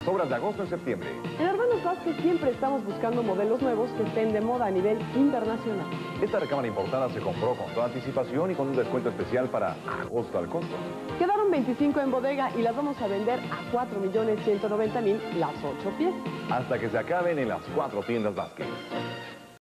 Sobras de agosto en septiembre. En Hermanos Vázquez siempre estamos buscando modelos nuevos que estén de moda a nivel internacional. Esta recámara importada se compró con toda anticipación y con un descuento especial para agosto al costo. Quedaron 25 en bodega y las vamos a vender a 4.190.000 las 8 piezas. Hasta que se acaben en las 4 tiendas Vázquez.